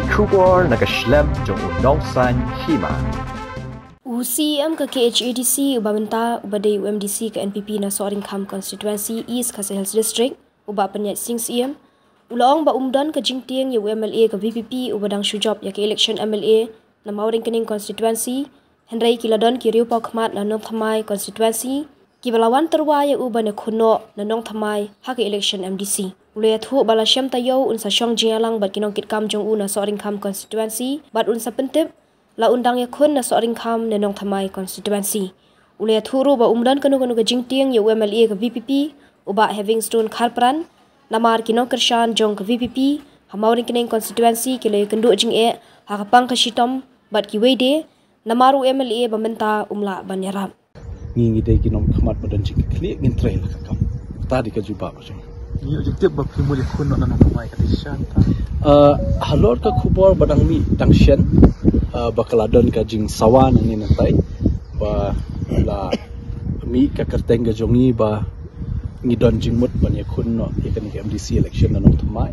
Kubor nakaslem jong unongsan hima. UCM ke KHADC ubamenta ubadai UMDC ke NPP na Soringham Constituency East Khasi Hills District uba penyat sing CM ulaong ba umdan ke jingtiang ya UMLA ke VPP ubadang sujab ya ke election MLA na Mauring Kening Constituency Henry Kiladon ki Riu Pau Khmat na Nong Thamai Constituency ki balawan terwa ya uba na Khuno na Nong Thamai ha ke election MDC ulaya thu bala syam tayo unsa syong jingalang bat kinong kitkam jong u na Soringham Constituency bat unsa pentip la undang ya khun na Soringham na Nong Thamai Constituency ulaya thuru ba umdan kanu ke jingtiang ya UMLA ke VPP uba Havingstone Kharpran namar kinong kershan jong ke VPP ha Mauring Kening Constituency ki le kenduk jing e ha kapang ka shitom bat ki wede namaru MLA bamenta umla banyarap ngi dai ginom khamat badan cik klik ngin trail kakam tadi ka juba ba jeng ni objektif bab kimul khun na Nong Thamai ka dishan ta halor ka khubor badang mi tangshen bakaladon ka jing sawan ni natai ba la mi ka kerteng ga jongi ba ngidon jingmut ban ya khun no ikan ke MDC election na Nong Thamai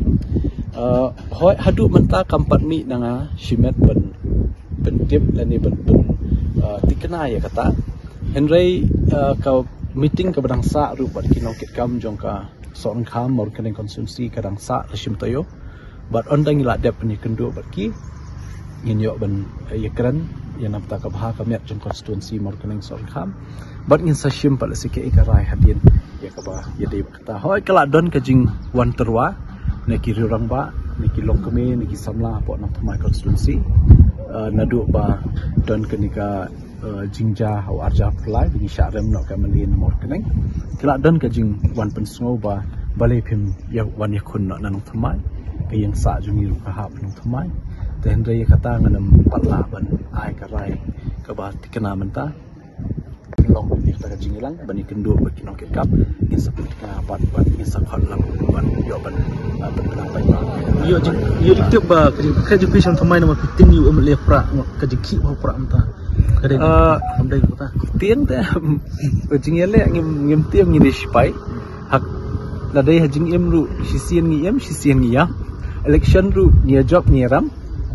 hoi hadu menta kampat mi nanga shimet ban pentip lani ban tikna ya kata Henry ka meeting ka badang sa ru bat kinong kitkam jong ka Soringham Mauring Kening Constituency kadang sa lashim tayo bat ondang ila dep ni kendu bat ki ngin yo ban yakran yang namta ka bha ka met jong constituency Mauring Kening Soringham bat ngin sa shim pala sike ikarai hadin ya ka ba ya dei kata hoi kala don ka jing wan terwa ne ki rurang ba ne ki longkeme ne ki samla po Nong Thamai constituency nadu ba don kenika jingja haw arja plai bini syarem no ka melin Mauring Kening kala don ka jing wan pensngo ba balai phim ya wan ya khun no Nong Thamai ka yang sa jungi ru ka ha Nong Thamai ten re kata nganam patla ban ai ka rai ka ba tikna menta long ni ta jing lang bani kendu ba kinong kap in sa ka bat bat in sa khot lang ban yo ban penang pai ba yo objektif ba ka education Thamai na mapitin yu MLA pra ka jiki ba pra mta kada amdai kota tien te jing ele ngim tiam ngi dispai hak la dai hajing em ru sisien ngi ya election ru ni job ni ram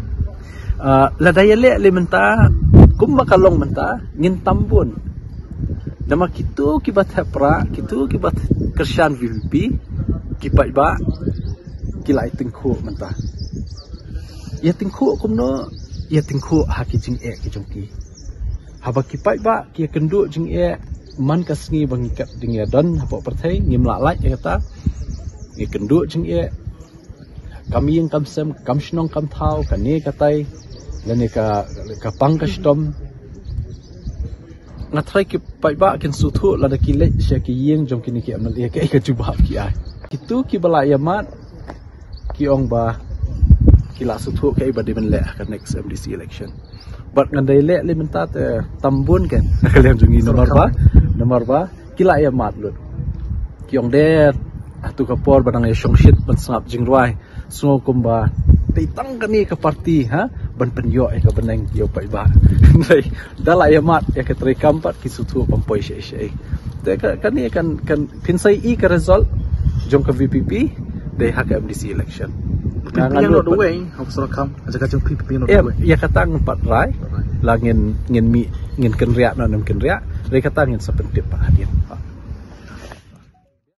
la dai le menta kum makalong menta ngin tambun nama kitu kibat hapra kitu kibat kershan VPP kipai ba kilai tingku menta ya tingku kumno ya tingku haki jing e ki jongki haba kipai ba ki kendu jing e man kasngi bangikat ding ya don hapo perthai ngim la ya kata ya kendu jing e kami yang kamsem kamshnong kam thau kane katai lane ka pangkastom ngatrai ki pai ba kin suthu la da ki le sha ki yeng jong kini ki amal ya ka juba ki ai itu ki bala yamat ki ong ba ki la suthu kai ba de men le ka next MDC election but ngandai le menta te tambun kan kalian jungi nomor ba ki la yamat lut ki ong de atu kapor badang ya shong shit ban sangap jingruai sungo kumba tang kani ke parti ha ban penyo ka beneng yo pai ba nei dala ya mat ya ke trekam pat ki suthu pampoi she te kani kan pinsai i ka result jong ka VPP de hak MDC election ngan lo duwe hok Soringham aja ka jong VPP no duwe ya katang pat rai la ngin mi ngin ken riak no nem ken riak re katang ngin sapentip pa hadin